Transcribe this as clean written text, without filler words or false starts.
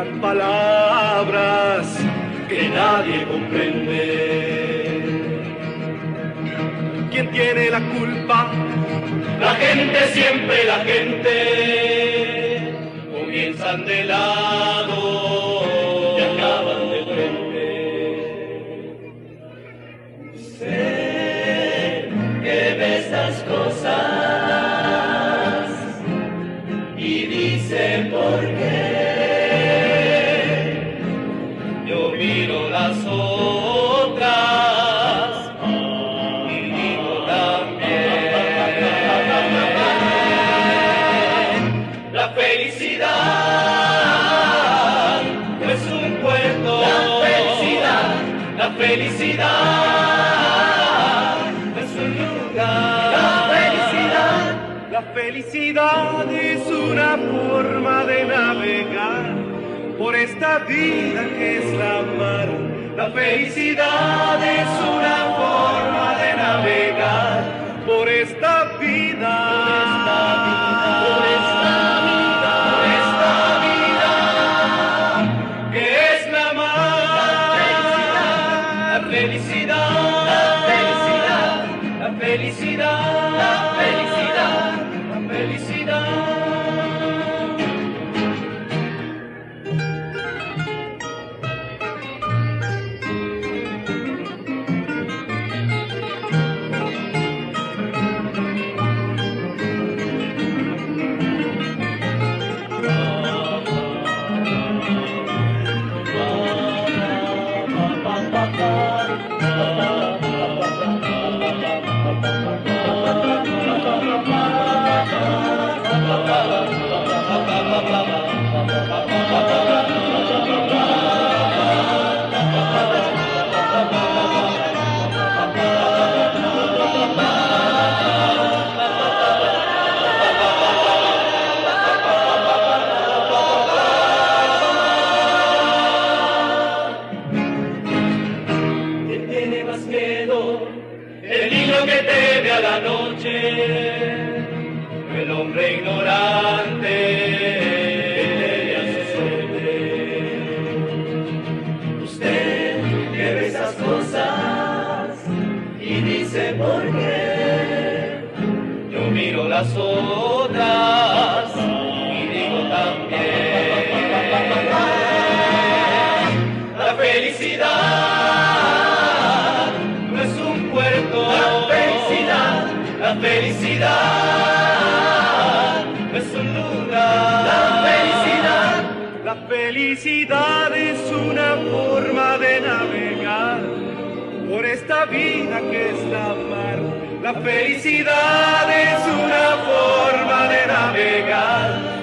palabras que nadie comprende. ¿Quién tiene la culpa? La gente, siempre la gente. Comienzan de lado y acaban de frente. Sé que ve estas cosas y dice por qué. Yo miro las otras y digo también. La felicidad no es un cuento. La felicidad no es un lugar. La felicidad es una forma de navegar por esta vida que es la mar. La felicidad es una forma de navegar por esta vida. Por esta vida que es la mar. La felicidad, la felicidad, la felicidad, la felicidad, la felicidad. El niño que teme a la noche, el hombre ignorante que teme a su suerte. Usted que ve esas cosas y dice por qué. Yo miro las otras y digo también. La felicidad no es un puerto. La felicidad no es un lugar. La felicidad es una forma de navegar por esta vida que es la mar. La felicidad es una forma de navegar